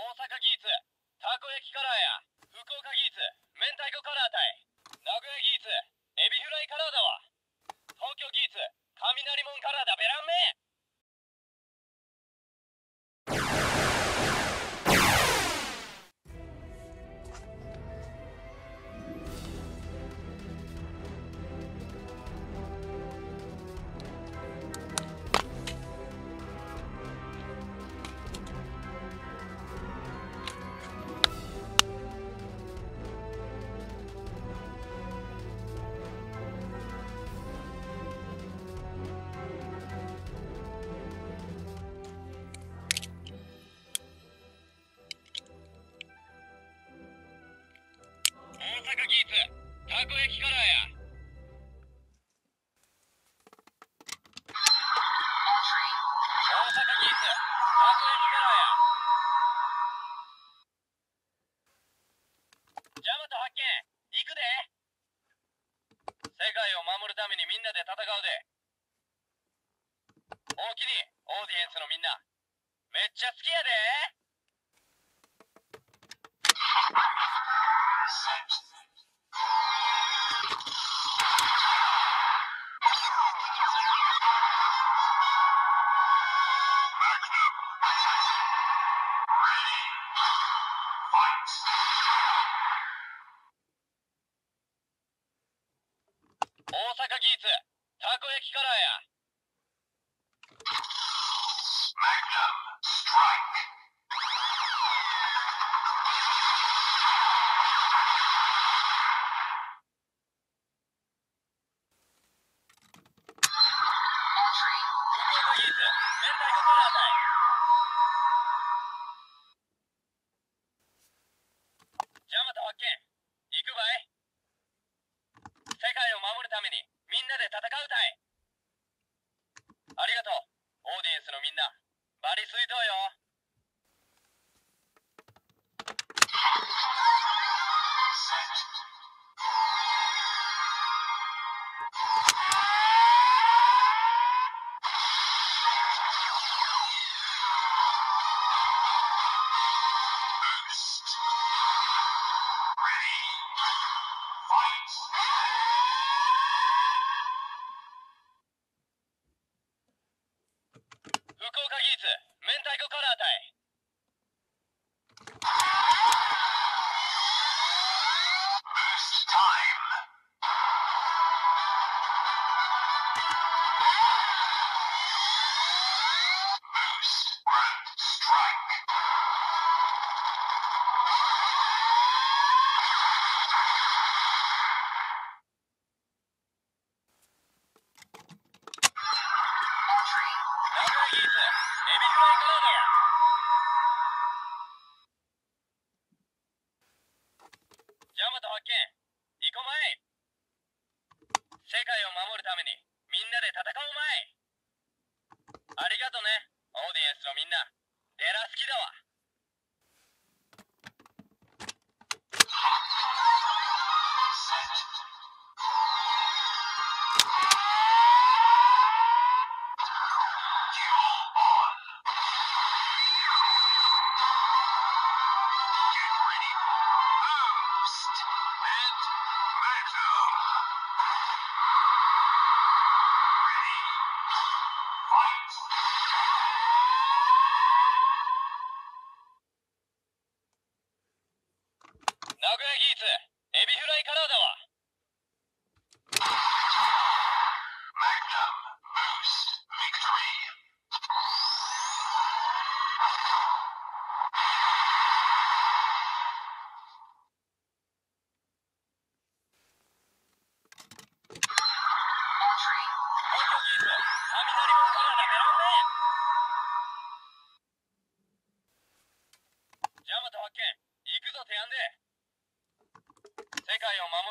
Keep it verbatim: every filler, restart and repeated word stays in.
阪ギーツたこ焼きカラーや、福岡ギーツ明太子カラー対、名古屋ギーツエビフライカラーだわ。東京ギーツ雷門カラーだべらんめ。大阪ギーツたこ焼きカラーや。大阪ギーツたこ焼きカラーや。ジャマト発見、行くで。世界を守るためにみんなで戦うで。おおきにオーディエンスのみんな、めっちゃ好きやで。大阪ギーツたこ焼きカラーや。福岡ギーツ明太子カラー対、ジャマト発見、行くばい。世界を守るためにみんなで戦うたい。ありがとうオーディエンスのみんな、バリスイトウよ。福岡ギーツ明太子カラー対、名古屋ギーツエビフライカラーだわ。ジャマト発見、行こまい。世界を守るためにみんなで戦おうまい。ありがとねオーディエンスのみんな、デラ好きだわ。名古屋ギーツエビフライカラーだわ。東京ギーツ雷門カラーだべらんめ。ジャマト発見、行くぞてやんで。世界を守